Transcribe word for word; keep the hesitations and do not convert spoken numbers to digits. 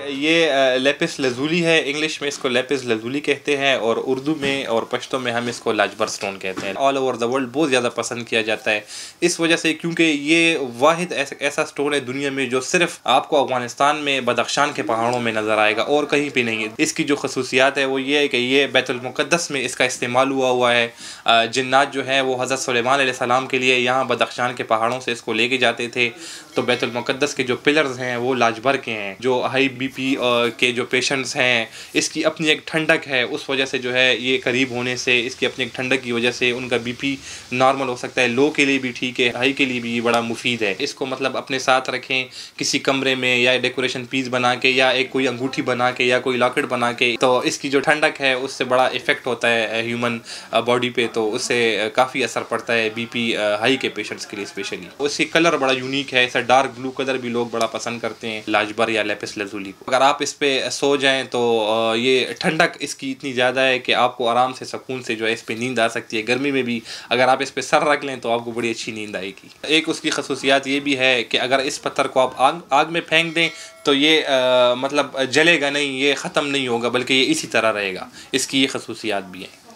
ये lapis lazuli है, English में इसको लेपिस लजूली कहते हैं और उर्दू में और पश्तो में हम इसको लाजबर स्टोन कहते हैं। ऑल ओवर द वर्ल्ड बहुत ज़्यादा पसंद किया जाता है इस वजह से क्योंकि ये वाहिद ऐसा ऐसा स्टोन है दुनिया में जो सिर्फ आपको अफगानिस्तान में बदख्शान के पहाड़ों में नज़र आएगा और कहीं पे नहीं है। इसकी जो खसूसियात है वो ये है कि ये बैतुल मुक़द्दस में इसका इस्तेमाल हुआ हुआ है। जिन्नात जो है वो हज़रत सुलेमान अलैहिस्सलाम के लिए यहाँ बदख्शान के पहाड़ों से इसको लेके जाते थे, तो बैतुल मुक़द्दस के जो पिलर्स हैं वो लाजबर के हैं। जो हाई बीपी के जो पेशेंट्स हैं इसकी अपनी एक ठंडक है, उस वजह से जो है ये करीब होने से इसकी अपनी एक ठंडक की वजह से उनका बीपी नॉर्मल हो सकता है। लो के लिए भी ठीक है, हाई के लिए भी बड़ा मुफीद है। इसको मतलब अपने साथ रखें किसी कमरे में या डेकोरेशन पीस बना के या एक कोई अंगूठी बना के या कोई लॉकेट बना के, तो इसकी जो ठंडक है उससे बड़ा इफेक्ट होता है ह्यूमन बॉडी पे, तो उससे काफ़ी असर पड़ता है बीपी हाई के पेशेंट्स के लिए स्पेशली। उसकी कलर बड़ा यूनिक है, ऐसा डार्क ब्लू कलर भी लोग बड़ा पसंद करते हैं लाजबर या लेपिस लजूली को। अगर आप इस पे सो जाएं तो ये ठंडक इसकी इतनी ज़्यादा है कि आपको आराम से सुकून से जो है इस पे नींद आ सकती है। गर्मी में भी अगर आप इस पे सर रख लें तो आपको बड़ी अच्छी नींद आएगी। एक उसकी खसूसियात ये भी है कि अगर इस पत्थर को आप आग आग में फेंक दें तो ये आ, मतलब जलेगा नहीं, ये ख़त्म नहीं होगा बल्कि ये इसी तरह रहेगा। इसकी ये खसूसियात भी हैं।